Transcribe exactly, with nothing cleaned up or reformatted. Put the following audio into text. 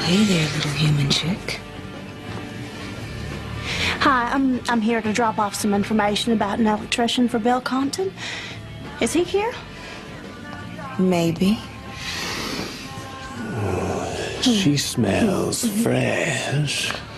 Hey there, little human chick. Hi, I'm I'm here to drop off some information about an electrician for Bill Compton. Is he here? Maybe. She smells fresh.